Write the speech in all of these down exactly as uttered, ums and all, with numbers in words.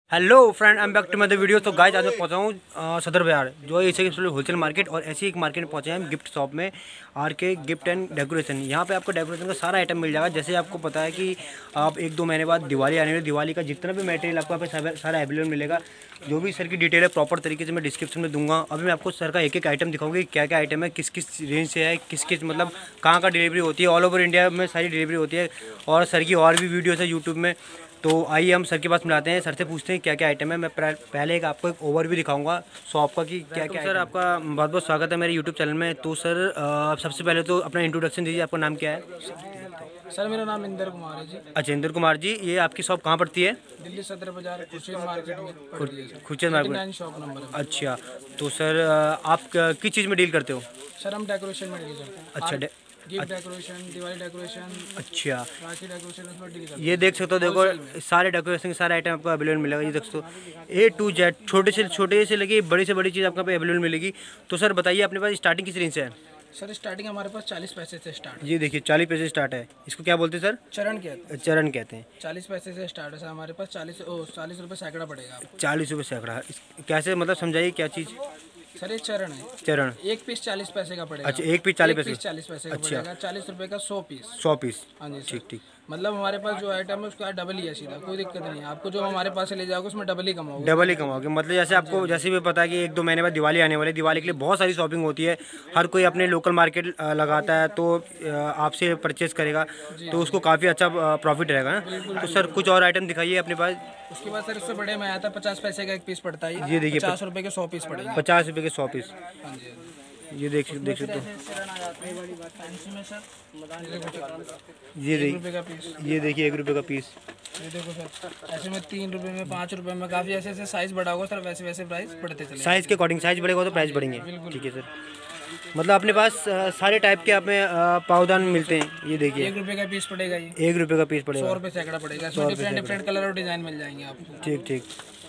Hello friend, I am back to my the video. तो guys आज मैं पहुंचा हूँ सदर बाजार, जो ऐसे होलसेल मार्केट, और ऐसी एक मार्केट में पहुंचे हैं हम, गिफ्ट शॉप में, R K gift and decoration. यहाँ पे आपको डेकोरेशन का सारा आइटम मिल जाएगा। जैसे आपको पता है कि आप एक दो महीने बाद दिवाली आने वाली, दिवाली का जितना भी मटेरियल आपको यहाँ पे सारा अवेलेबल मिलेगा। जो भी सर की डिटेल है प्रॉपर तरीके से मैं डिस्क्रिप्शन में दूंगा। अभी मैं आपको सर का एक एक आइटम दिखाऊंगी, क्या क्या आइटम है, किस किस रेंज से है, किस किस मतलब कहाँ का डिलीवरी होती है। ऑल ओवर इंडिया में सारी डिलीवरी होती है, और सर की और भी वीडियोज़ है यूट्यूब में। तो आइए हम सर के पास मिलाते हैं, सर से पूछते हैं क्या क्या आइटम है। मैं पहले एक आपको एक ओवर भी दिखाऊंगा शॉप का कि क्या क्या। सर आपका बहुत बहुत स्वागत है मेरे यूट्यूब चैनल में। तो सर आ, सबसे पहले तो अपना इंट्रोडक्शन दीजिए, आपका नाम क्या है? सर मेरा नाम इंदर कुमार है जी। अच्छा, इंदर कुमार जी, ये आपकी शॉप कहाँ पड़ती है? दिल्ली सदर बाजार खुर्शीद मार्केट में। Khursheed market, shop number. अच्छा, तो सर आप किस चीज़ में डील करते हो? सर हम डेकोरेशन में डील करते हैं। अच्छा, गिफ्ट डेकोरेशन, दिवाली डेकोरेशन, अच्छा, राखी डेकोरेशन उसमें डील करते हैं। ये देख सकते हो, देखो सारे डेकोरेशन के सारे आइटम आपको अवेलेबल मिलेगा। ये देख सकते हो, ए टू जेड, छोटे से छोटे से लेके बड़ी से बड़ी चीज़ आपको पे अवेलेबल मिलेगी। तो सर बताइए, अपने पास स्टार्टिंग किस रेंज से है? सर स्टार्टिंग हमारे पास चालीस पैसे से स्टार्ट है। ये देखिए चालीस पैसे स्टार्ट है। इसको क्या बोलते हैं सर? चरण कहते हैं। चरण कहते हैं। चालीस पैसे से स्टार्ट है सर हमारे पास। चालीस ओ चालीस रुपये सैकड़ा पड़ेगा। चालीस रुपये सैकड़ा, कैसे मतलब समझाइए क्या चीज़? सर ये चरण है। चरण एक पीस चालीस पैसे का पड़ेगा। अच्छा, एक पीस चालीस पैसे चालीस पैसे का अच्छा, पड़ेगा। चालीस रुपये का सौ पीस। सौ पीस, हाँ जी ठीक ठीक। मतलब हमारे पास जो आइटम है उसका डबल ही है सीधा, कोई दिक्कत नहीं है। आपको जो हमारे पास से ले जाओगे उसमें डबल ही कमाओगे। डबल ही कमाओगे मतलब जैसे आपको जैसे भी पता है कि एक दो महीने बाद दिवाली आने वाली है, दिवाली के लिए बहुत सारी शॉपिंग होती है। हर कोई अपने लोकल मार्केट लगाता है, तो आपसे परचेज करेगा तो उसको काफ़ी अच्छा प्रॉफिट रहेगा ना। तो सर कुछ और आइटम दिखाइए अपने पास। उसके बाद सर उससे बड़े में आया था, पचास पैसे का एक पीस पड़ता है। ये देखिए पचास रुपये के सौ पीस पड़ेगा। पचास रुपये के सौ पीस। हाँ जी, ये देख देख सकते हो, ये देखिए, ये देखिए एक रुपये का पीस। ये देखो सर, ऐसे में तीन रुपए में, पाँच रुपए में, काफ़ी ऐसे ऐसे साइज बढ़ा होगा सर, वैसे वैसे प्राइस बढ़ते चले। साइज के अकॉर्डिंग साइज बढ़ेगा तो प्राइस बढ़ेंगे। ठीक है सर, मतलब अपने पास सारे टाइप के अपने पावदान मिलते हैं। ये देखिए एक रुपये का पीस पड़ेगा। ये एक रुपये का पीस पड़ेगा। सौ रुपये सैकड़ा पड़ेगा। डिफरेंट डिफरेंट कलर और डिजाइन मिल जाएंगे आपको। ठीक ठीक।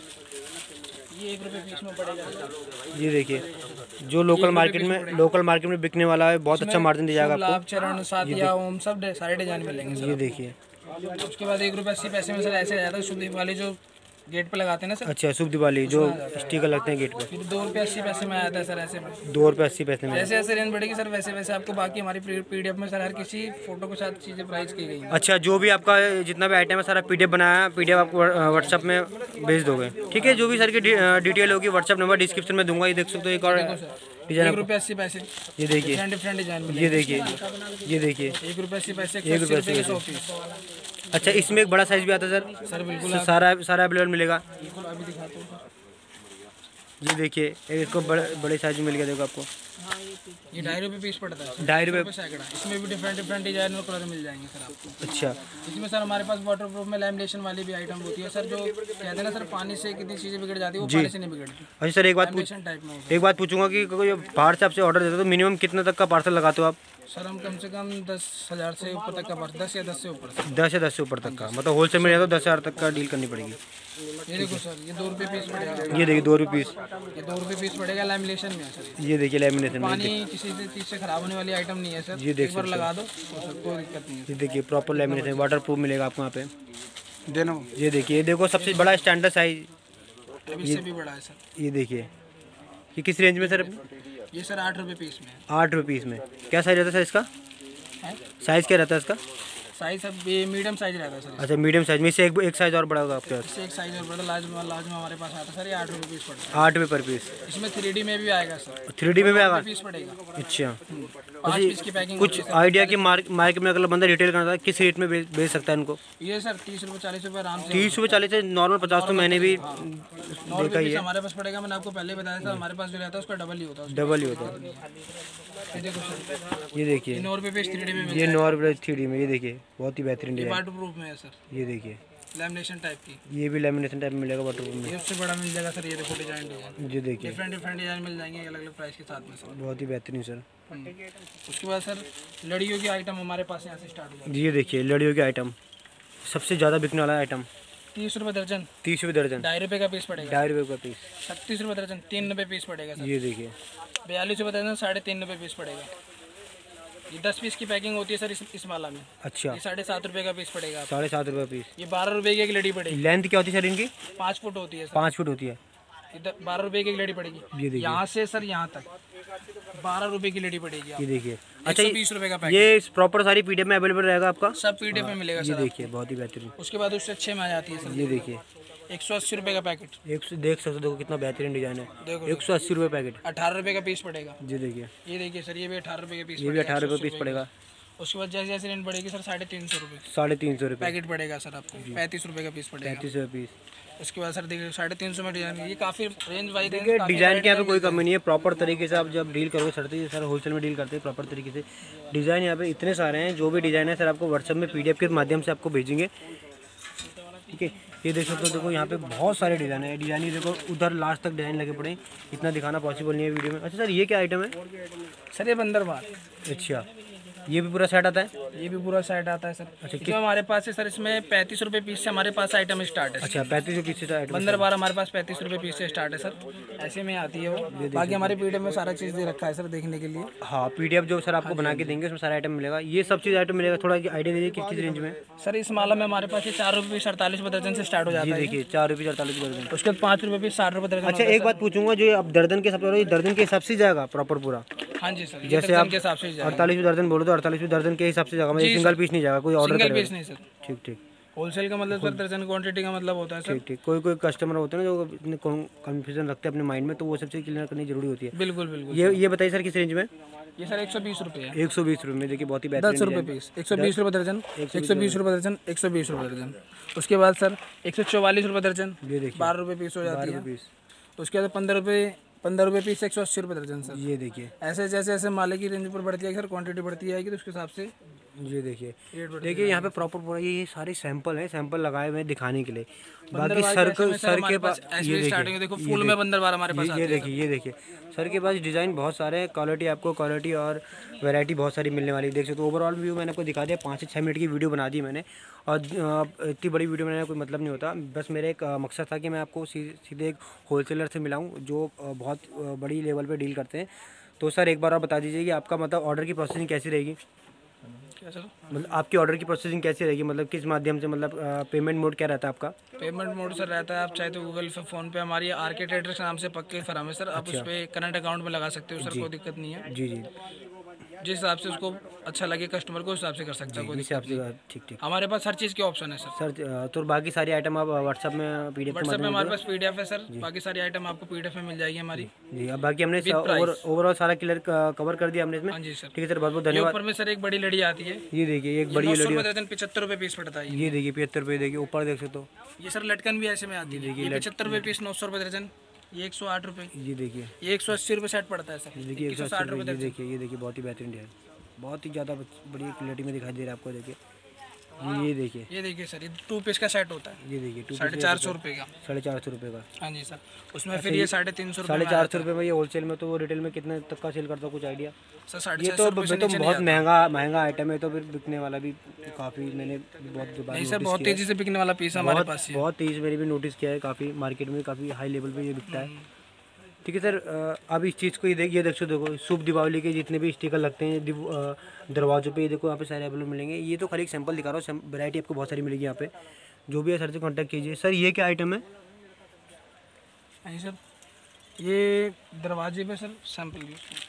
ये एक रुपये पीस में पड़ेगा। ये देखिए, जो लोकल मार्केट में लोकल मार्केट में बिकने वाला है, बहुत अच्छा मार्जिन दिया जाएगा आपको। चरण, साथिया, ओम, सब सारे डिजाइन मिलेंगे। ये देखिए, उसके बाद एक रुपये अस्सी पैसे में सर ऐसे आ जाता है शुभ दिवाली जो गेट पे लगाते हैं ना सर। अच्छा, शुभ दिवाली जो स्टिकर लगते हैं गेट पे। फिर दो रुपये अस्सी पैसे में आया था सर ऐसे में। दो रुपये अस्सी पैसे में। जैसे जैसे रेंज बढ़ेगी सर वैसे वैसे आपको बाकी हमारी पीडीएफ में सर हर किसी फोटो के साथ चीज़ें प्राइस की गई हैं। अच्छा, जो भी आपका जितना भी आइटम है सारा पीडीएफ बनाया है, पीडीएफ आपको व्हाट्सएप में भेज दोगे? ठीक है, जो भी सर की डिटेल होगी व्हाट्सएप नंबर डिस्क्रिप्शन में दूंगा। ये देख सकते हो एक और डिजाइन, एक रुपये अस्सी पैसे। ये देखिए डिफरेंट डिजाइन। ये देखिए, ये देखिए एक रुपये अस्सी पैसे, एक रुपये अस्सी पैसे। अच्छा, इसमें एक बड़ा साइज भी आता है सर? सर बिल्कुल सारा सारा अवेलेबल मिलेगा। अभी दिखाता हूँ। ये देखिए, इसको बड़े बड़े साइज में मिल गया देखो आपको। ये ढाई रुपये पीस पड़ता है। ढाई रुपये सैकड़ा। इसमें भी डिफरेंट डिफरेंट डिजाइन और कलर मिल जाएंगे सर आपको। अच्छा, इसमें सर हमारे पास वाटर प्रूफ में लैमिनेशन वाली भी आइटम होती है सर, जो कहते हैं ना सर पानी से कितनी चीज़ें बिगड़ जाती है, वो पानी से नहीं बिगड़ती। अच्छा सर, एक बात पूछ टाइप में एक बात पूछूंगा कि कोई बाहर से आपसे ऑर्डर देते हो तो मिनिमम कितने तक का पार्सल लगाते हो आप? सर हम कम से कम दस हज़ार से ऊपर तक का पार्सल, दस या दस से ऊपर। दस या दस से ऊपर तक का, मतलब होलसेल में तो दस हज़ार तक का डील करनी पड़ेगी। ये देखो सर, ये दो रुपये पीस पड़ेगा। ये देखिए दो रुपये पीस। ये दो रुपये पीस पड़ेगा लैमिनेशन में सर। ये देखिए लैमिनेशन में, पानी किसी चीज़ से खराब होने वाली आइटम नहीं है सर। ये देख एक बार लगा दो कोई दिक्कत नहीं है। ये देखिए प्रॉपर लैमिनेशन, वाटर प्रूफ मिलेगा आपको यहाँ पे। देना। ये देखिए, ये देखो सबसे बड़ा स्टैंडर्ड साइज, इससे भी बड़ा है सर। ये देखिए, ये किस रेंज में सर? ये सर आठ रुपये पीस में। आठ रुपये पीस में। क्या साइज रहता है सर इसका? साइज क्या रहता है इसका? साइज सब ये मीडियम साइज रहता है सर। अच्छा, मीडियम साइज में इससे एक, एक साइज और बड़ा होगा आपके पास? इससे एक साइज और बड़ा लार्ज में लार्ज में हमारे पास आता है सर। ये आठ रुपये पीस पड़ता है। आठ रुपये पर पीस। इसमें थ्री डी में भी आएगा सर। थ्री डी में भी आएगा? पीस पड़ेगा। अच्छा, पाँच पीस की पैकिंग। कुछ आइडिया कि मार्केट में अगर बंदा रिटेल करना था किस रेट में बेच सकता है इनको? ये सर तीस रुपये चालीस रुपये आराम से। तीस रुपये चालीस है नॉर्मल, पचास तो मैंने भी देखा ही है। हमारे पास पड़ेगा, मैंने आपको पहले बताया था, हमारे पास जो रहता है उसका डबल ही होता है। डबल ही होता है। ये देखो सर, ये देखिए नौ रुपये पीस थ्री डी में। ये नौ रुपये थ्री डी में। ये देखिए बहुत ही बेहतरीन डिजाइन, वाटर प्रूफ में है सर। ये देखिए लैमिनेशन टाइप की। ये भी लैमिनेशन टाइप में मिलेगा वाटर प्रूफ में। ये उससे बड़ा मिल जाएगा सर। ये देखो डिजाइन डिजाइन, ये देखिए डिफरेंट डिफरेंट डिजाइन मिल जाएंगे अलग अलग प्राइस के साथ में सर। बहुत ही बेहतरीन सर। उसके बाद सर लड़ियों की आइटम हमारे पास यहाँ से स्टार्ट हो जी, ये देखिए लड़ियों के आइटम, सबसे ज़्यादा बिकने वाला आइटम। तीस रुपये दर्जन। तीस रुपये दर्जन। ढाई रुपये का पीस पड़ेगा। ढाई रुपये का पीस। छत्तीस रुपये दर्जन, तीन रुपये पीस पड़ेगा सर। ये देखिए बयालीस रुपये दर्जन, साढ़े तीन रुपये पीस पड़ेगा। ये दस पीस की पैकिंग होती है सर इस, इस माला में। अच्छा, ये साढ़े सात रुपये का पीस पड़ेगा। साढ़े सात रुपये पीस। ये बारह रुपये की एक लड़ी पड़ेगी। लेंथ क्या होती है सर इनकी? पाँच फुट होती है सर। पाँच फुट होती है। इधर बारह रुपये की एक लड़ी ये पड़ेगी। देखिए। यहाँ से सर यहाँ तक बारह रुपये की लड़ी पड़ेगी। ये देखिए। अच्छा, अच्छा, बीस रुपये का पैकेट। ये प्रॉपर सारी पीडीएफ में अवेलेबल रहेगा आपका? सब पीडीएफ में मिलेगा ये सर। देखिए, बहुत ही बेहतरीन। उसके बाद उससे अच्छे में आ जाती है सर। ये देखिए, एक सौ अस्सी रुपये का पैकेट। एक सौ देख सकते हो, देखो कितना बेहतरीन डिजाइन है। देखो एक सौ अस्सी रुपये पैकेट। अठारह रुपये का पीस पड़ेगा। ये देखिए, ये देखिए सर, ये भी अठारह रुपये का पीस। ये भी अठारह रुपये पीस पड़ेगा। उसके बाद जैसे जैसे रेंज बढ़ेगी सर साढ़े तीन सौ रुपये साढ़े तीन सौ रुपये पैकेट पड़ेगा सर आपको। पैंतीस रुपये का पीस पड़ेगा। पैंतीस रुपये पीस। उसके बाद सर देखिए साढ़े तीन सौ में डिजाइन, ये काफ़ी रेंज वाइज देखिए डिज़ाइन के यहाँ पे कोई कमी नहीं है। प्रॉपर तरीके से आप जब डील करोगे सर, तो सर होलसेल में डील करते हैं प्रॉपर तरीके से। डिज़ाइन यहाँ पे इतने सारे हैं, जो भी डिज़ाइन है सर आपको व्हाट्सएप में पीडीएफ के माध्यम से आपको भेजेंगे। ठीक है, ये देख सकते हो, देखो यहाँ पे बहुत सारे डिज़ाइन है। डिज़ाइन ही देखो, उधर लास्ट तक डिज़ाइन लगे पड़े, इतना दिखाना पॉसिबल नहीं है वीडियो में। अच्छा सर, ये क्या आइटम है? सर ये बंदर बार। अच्छा, ये भी पूरा सेट आता है? ये भी पूरा सेट आता है सर। अच्छा, जो हमारे पास है सर, इसमें पैंतीस रुपये पीस से हमारे पास आइटम स्टार्ट है। अच्छा, पैंतीस रुपये पीस से आइटम। बंदर बार हमारे पास पैंतीस रुपये पीस से स्टार्ट है सर। ऐसे में आती है वो। बाकी हमारे पीडीएफ में सारा चीज़ दे रखा है सर देखने के लिए। हाँ, पीडीएफ जो सर आपको बना के देंगे उसमें सारा आइटम मिलेगा। ये सब चीज़ आइटम मिलेगा। थोड़ा आइडिया दीजिए किस किस रेंज में? सर इस माला में हमारे पास ये चार रुपये पीस अड़तालीस रुपये दर्जन से स्टार्ट हो जाता ये है। देखिए, चार रुपये अड़तालीस दर्जन। उसके बाद पाँच रुपये पीस साठ रुपये दर्जन। अच्छा, एक बात पूछूंगा, जो अब दर्जन के हिसाब से, दर्जन के हिसाब से जाएगा प्रॉपर पूरा? हाँ जी सर, जैसे आप के हिसाब से अड़तालीस दर्जन बोलो तो अड़तालीस दर्जन के हिसाब से जाएगा, मतलब सिंगल पीस नहीं जाएगा, कोई ऑर्डर सिंगल करेगा? पीस नहीं सर। ठीक ठीक होलसेल का मतलब सर दर्जन क्वांटिटी का मतलब होता है सर। ठीक ठीक कोई कोई कस्टमर होते हैं ना जो इतने कन्फ्यूजन रखते हैं अपने माइंड में, तो वो सब चीज़ क्लियर करनी जरूरी होती है। बिल्कुल बिल्कुल। ये ये बताइए सर किस रेंज में? ये सर एक सौ बीस रुपये है। एक सौ बीस रुपये में। देखिए बहुत ही बेहतरीन। दस रुपये पीस, एक सौ बीस रुपये दर्जन, एक सौ बीस रुपये दर्जन, एक सौ बीस रुपये दर्जन। उसके बाद सर एक सौ चौवालीस रुपये दर्जन, ये देखिए बारह रुपये पीस हो जाती है। पीस। उसके बाद पंद्रह रुपये पंद्रह रुपये पीस, एक सौ अस्सी रुपये दर्जन सर। ये देखिए, ऐसे जैसे जैसे माले की रेंज ऊपर बढ़ती है सर, क्वांटिटी बढ़ती जाएगी तो उसके हिसाब से ये देखिए। देखिए यहाँ पे प्रॉपर पूरा ये ये सारे सैंपल हैं, सैंपल लगाए हुए हैं दिखाने के लिए। बाकी सर के सर के पास ये देखिए, देखो फुल में बंदर बार हमारे पास ये देखिए, ये देखिए सर के पास डिज़ाइन बहुत सारे हैं। क्वालिटी आपको क्वालिटी और वैरायटी बहुत सारी मिलने वाली है। देख सकते हो, ओवरऑल व्यू मैंने आपको दिखा दिया। पाँच से छः मिनट की वीडियो बना दी मैंने, और इतनी बड़ी वीडियो बनाने का कोई मतलब नहीं होता। बस मेरा एक मकसद था कि मैं आपको सीधे एक होलसेलर से मिलाऊँ जो बहुत बड़ी लेवल पर डील करते हैं। तो सर एक बार आप बता दीजिए कि आपका मतलब ऑर्डर की प्रोसेसिंग कैसी रहेगी? क्या सर? मतलब आपकी ऑर्डर की प्रोसेसिंग कैसी रहेगी, मतलब किस माध्यम से, मतलब पेमेंट मोड क्या रहता है आपका? पेमेंट मोड सर रहता है, आप चाहे तो गूगल पे, फोन पे, हमारी आरके ट्रेडर्स के नाम से पक्के फर्म है सर। आप उस पर करंट अकाउंट में लगा सकते हो सर, कोई दिक्कत नहीं है। जी जी, जिस हिसाब से उसको अच्छा लगे कस्टमर को, उस हिसाब से कर सकता है, कोई दिक्कत नहीं। ठीक ठीक हमारे पास हर चीज़ के ऑप्शन है सर। सर तो बाकी सारी आइटम आप व्हाट्सएप में पीडीएफ के व्हाट्सएप में माध्यम हमारे पास पीडीएफ है सर। बाकी सारी आइटम आपको पीडीएफ में मिल जाएगी हमारी। जी, अब बाकी हमने ओवरऑल सारा क्लियर कवर कर दिया हमने इसमें। हाँ जी सर। ठीक है सर, बहुत बहुत ये धन्यवाद। ऊपर में सर एक बड़ी लड़ी आती है, ये देखिए, एक बड़ी लड़ी दर्जन पचहत्तर रुपये पीस पड़ता है। ये देखिए पचहत्तर रुपये। देखिए ऊपर देख सकते हो, ये सर लटकन भी ऐसे में आती है। ये पचहत्तर रुपये पीस, नौ सौ रुपये दर्जन, ये एक सौ आठ रुपये। ये देखिए, ये एक सौ अस्सी रुपये सेट पड़ता है सर। देखिए एक सौ अस्सी रुपये। ये देखिए, ये देखिए बहुत ही बेहतरीन है, बहुत ही ज़्यादा बड़ी क्वालिटी में दिखाई दे रहा है आपको। देखिए ये देखिए, ये देखिए सर, ये टू पीस का सेट होता है। ये देखिए टू साढ़े चार सौ रुपये का। साढ़े चार सौ रुपये का। हाँ जी सर। उसमें फिर ये साढ़े तीन सौ साढ़े चार सौ रुपये में ये होलसेल में, तो रिटेल में कितने तक का सेल करता हो, कुछ आइडिया? सर साढ़े ये छः तो, सौ रुपये से तो नीचे बहुत नहीं महंगा महंगा आइटम है, तो फिर बिकने वाला भी काफ़ी, मैंने बहुत नहीं सर, बहुत तेज़ी से बिकने वाला पीस हमारे पास ही है। बहुत तेज़ मैंने भी नोटिस किया है, काफ़ी मार्केट में काफ़ी हाई लेवल पे ये बिकता है। ठीक है सर, अब इस चीज़ को ये देख ये देखो देखो शुभ दीपावली के जितने भी स्टिकर लगते हैं दरवाज़ों पे, ये देखो यहाँ पे सारे अवेलेबल मिलेंगे। ये तो खाली एक सैंपल दिखा रहा हूँ, वैरायटी आपको बहुत सारी मिलेगी यहाँ पे। जो भी है सर से कांटेक्ट कीजिए। सर ये क्या आइटम है? हाँ सर, ये दरवाजे पे सर सैंपल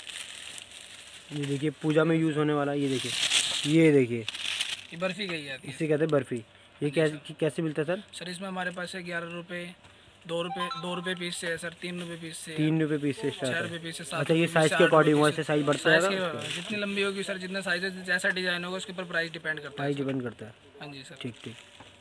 यूज़। ये देखिए पूजा में यूज़ होने वाला, ये देखिए, ये देखिए ये बर्फ़ी गई है, इसे कहते हैं बर्फ़ी। ये कैसे कैसे मिलता है सर? सर इसमें हमारे पास है ग्यारह रुपये, दो रुपये दो रुपये पीस से है सर, तीन रुपये पीस से, तीन रुपये पीस से छः स्टार्ट रुपये है। पीस से, सात अच्छा, ये रुपये साइज़ के अकॉर्डिंग हुआ, इससे साइज़ बढ़ता साइज़ है? के जितनी लंबी होगी सर, जितना साइज है, जैसा डिज़ाइन होगा उसके ऊपर प्राइस डिपेंड करता है। प्राइस डिपेंड करता है। हाँ जी सर। ठीक ठीक।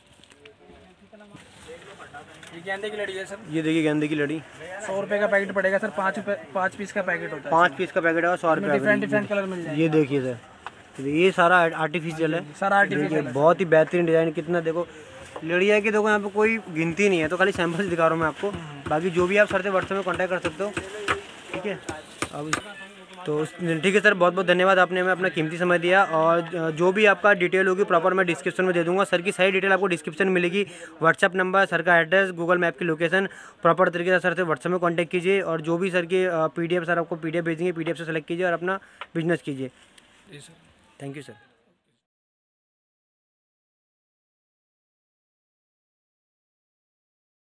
ये गेंदे की लड़ी है सर। ये देखिए गेंदे की लड़ी, सौ रुपये का पैकेट पड़ेगा सर। पाँच रुपये पाँच पीस का पैकेट होता है। पाँच पीस का पैकेट है, सौ रुपये। डिफरेंट डिफरेंट कलर मिल जाएगा। ये देखिए सर, ये सारा आर्टिफिशियल है, सारा आर्टिफिशियल है। बहुत ही बेहतरीन डिज़ाइन। कितना देखो लड़िया की, देखो यहाँ पे कोई गिनती नहीं है, तो खाली सैंपल दिखा रहा हूँ मैं आपको। बाकी जो भी आप सर से व्हाट्सएप में कांटेक्ट कर सकते हो। ठीक है, अब तो ठीक है सर, बहुत बहुत धन्यवाद, आपने हमें अपना कीमती समय दिया। और जो भी आपका डिटेल होगी प्रॉपर मैं डिस्क्रिप्शन में दे दूंगा। सर की सारी डिटेल आपको डिस्क्रिप्शन में मिलेगी। व्हाट्सअप नंबर, सर का एड्रेस, गूगल मैप की लोकेशन, प्रॉपर तरीके से सर से व्हाट्सएप में कांटेक्ट कीजिए। और जो भी सर की पीडीएफ, सर आपको पीडीएफ भेजेंगे, पीडीएफ से सेलेक्ट कीजिए और अपना बिजनेस कीजिए। Thank you sir.